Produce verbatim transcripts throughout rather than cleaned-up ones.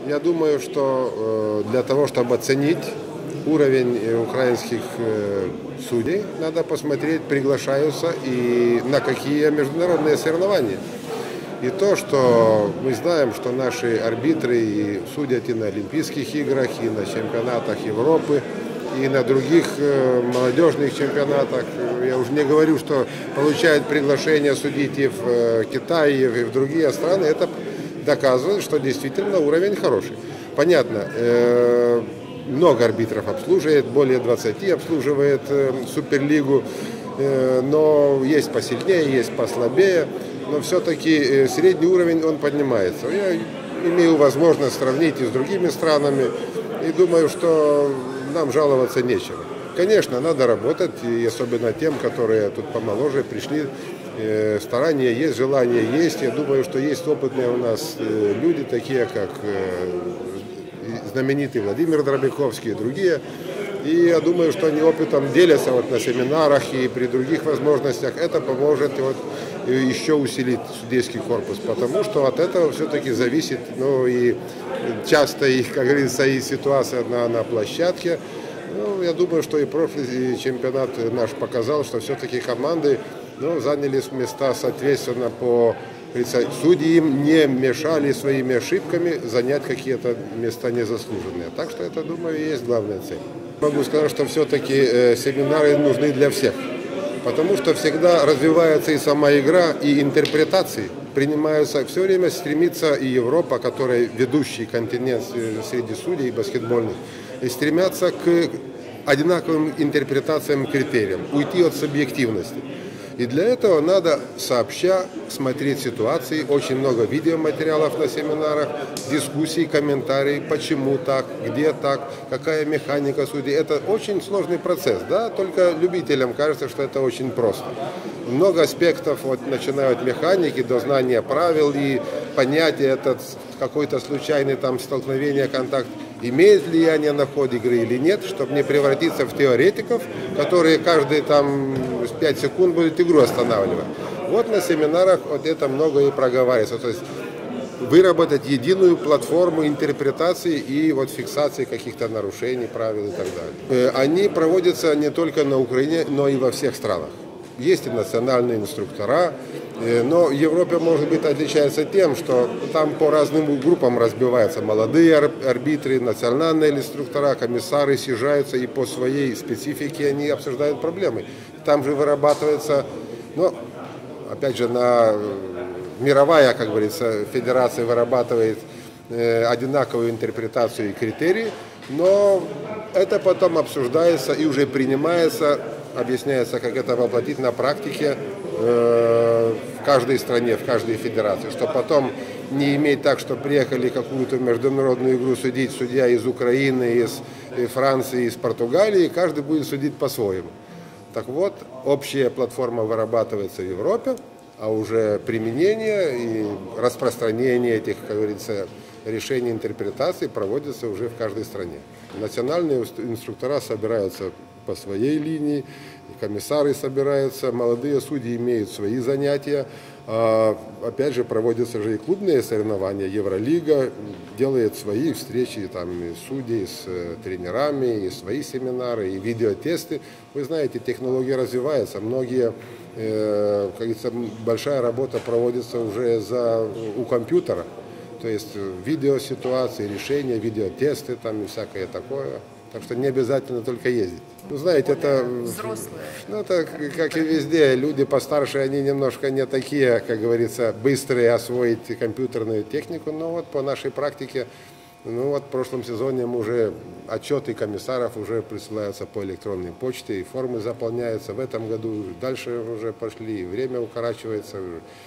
Я думаю, что для того, чтобы оценить уровень украинских судей, надо посмотреть, приглашаются и на какие международные соревнования. И то, что мы знаем, что наши арбитры и судят и на Олимпийских играх, и на чемпионатах Европы, и на других молодежных чемпионатах. Я уже не говорю, что получают приглашение судить и в Китае, и в другие страны. Это доказывает, что действительно уровень хороший. Понятно, много арбитров обслуживает, более двадцати обслуживает Суперлигу, но есть посильнее, есть послабее. Но все-таки средний уровень он поднимается. Я имею возможность сравнить и с другими странами, и думаю, что нам жаловаться нечего. Конечно, надо работать, и особенно тем, которые тут помоложе пришли. Старания есть, желание есть. Я думаю, что есть опытные у нас люди, такие как знаменитый Владимир Дробяковский и другие. И я думаю, что они опытом делятся вот на семинарах и при других возможностях. Это поможет вот еще усилить судейский корпус, потому что от этого все-таки зависит, ну и часто, и, как говорится, и ситуация на, на площадке. Ну, я думаю, что и прошлый чемпионат наш показал, что все-таки команды, ну, заняли места соответственно по, судьи им не мешали своими ошибками занять какие-то места незаслуженные. Так что это, думаю, и есть главная цель. Могу сказать, что все-таки э, семинары нужны для всех. Потому что всегда развивается и сама игра, и интерпретации принимаются. Все время стремится и Европа, которая ведущий континент среди судей баскетбольных, и стремятся к одинаковым интерпретациям и критериям, уйти от субъективности. И для этого надо сообща смотреть ситуации, очень много видеоматериалов на семинарах, дискуссий, комментарий, почему так, где так, какая механика судей. Это очень сложный процесс, да, только любителям кажется, что это очень просто. Много аспектов, вот, начиная от механики до знания правил и понятия, этот какой-то случайный там столкновение, контакт. Имеет влияние на ход игры или нет, чтобы не превратиться в теоретиков, которые каждые там пять секунд будут игру останавливать. Вот на семинарах вот это много и проговаривается. То есть выработать единую платформу интерпретации и вот фиксации каких-то нарушений, правил и так далее. Они проводятся не только на Украине, но и во всех странах. Есть и национальные инструктора, но Европа, может быть, отличается тем, что там по разным группам разбиваются молодые арбитры, национальные инструктора, комиссары съезжаются и по своей специфике они обсуждают проблемы. Там же вырабатывается, ну, опять же, на мировая, как говорится, федерация вырабатывает одинаковую интерпретацию и критерии, но это потом обсуждается и уже принимается, объясняется, как это воплотить на практике э, в каждой стране, в каждой федерации, чтобы потом не иметь так, что приехали какую-то международную игру судить судья из Украины, из Франции, из Португалии, и каждый будет судить по-своему. Так вот, общая платформа вырабатывается в Европе, а уже применение и распространение этих, как говорится, решений интерпретации проводится уже в каждой стране. Национальные инструктора собираются по своей линии, комиссары собираются, молодые судьи имеют свои занятия. Опять же, проводятся же и клубные соревнования. Евролига делает свои встречи там, и судей с тренерами, и свои семинары, и видеотесты. Вы знаете, технология развивается. Многие, э, как говорится, большая работа проводится уже за, у компьютера. То есть видеоситуации, решения, видеотесты там и всякое такое. Так что не обязательно только ездить. Ну, знаете, это, ну, это как и везде. Люди постарше, они немножко не такие, как говорится, быстрые освоить компьютерную технику. Но вот по нашей практике, ну вот в прошлом сезоне уже отчеты комиссаров уже присылаются по электронной почте, и формы заполняются. В этом году дальше уже пошли, и время укорачивается.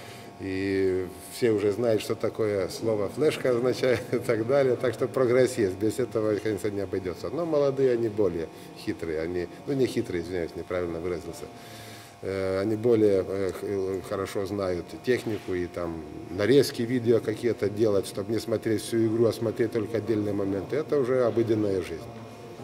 И все уже знают, что такое слово флешка означает и так далее. Так что прогресс есть. Без этого, конечно, не обойдется. Но молодые, они более хитрые. Они, ну, не хитрые, извиняюсь, неправильно выразился. Они более хорошо знают технику и там нарезки видео какие-то делать, чтобы не смотреть всю игру, а смотреть только отдельные моменты. Это уже обыденная жизнь.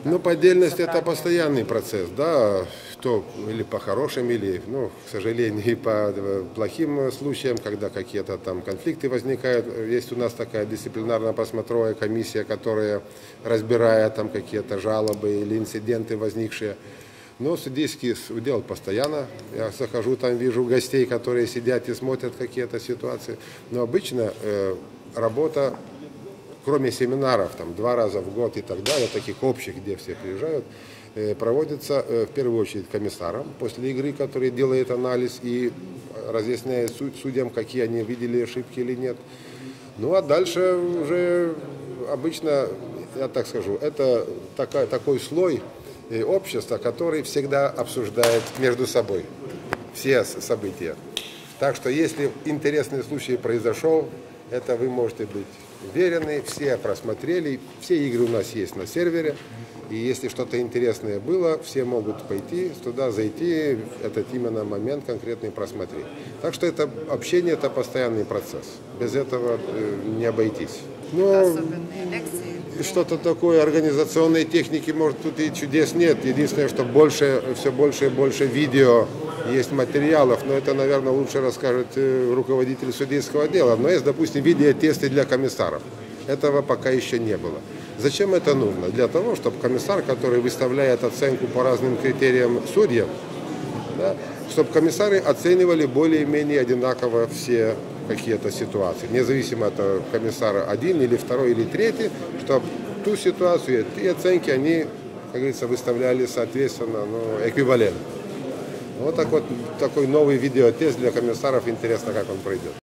Ну, поддельность – это постоянный процесс, да, то или по хорошим, или, ну, к сожалению, и по плохим случаям, когда какие-то там конфликты возникают. Есть у нас такая дисциплинарно-просмотровая комиссия, которая разбирает там какие-то жалобы или инциденты возникшие. Но судейский удел постоянно. Я захожу, там вижу гостей, которые сидят и смотрят какие-то ситуации. Но обычно э, работа, кроме семинаров, там, два раза в год и так далее, таких общих, где все приезжают, проводится в первую очередь комиссаром после игры, который делает анализ и разъясняет судьям, какие они видели ошибки или нет. Ну а дальше уже обычно, я так скажу, это такой, такой слой общества, который всегда обсуждает между собой все события. Так что если интересный случай произошел, это вы можете быть уверены, все просмотрели, все игры у нас есть на сервере, и если что-то интересное было, все могут пойти туда, зайти, этот именно момент конкретный просмотреть. Так что это общение, это постоянный процесс, без этого не обойтись. Но что-то такое организационной техники, может, тут и чудес нет. Единственное, что больше, все больше и больше видео, есть материалов, но это, наверное, лучше расскажет руководитель судейского отдела. Но есть, допустим, видеотесты для комиссаров. Этого пока еще не было. Зачем это нужно? Для того, чтобы комиссар, который выставляет оценку по разным критериям судьям, да, чтобы комиссары оценивали более-менее одинаково все какие-то ситуации, независимо от комиссара один или второй или третий, чтобы ту ситуацию и оценки они, как говорится, выставляли соответственно, ну, эквивалентно. Вот так вот такой новый видеотест для комиссаров, интересно, как он пройдет.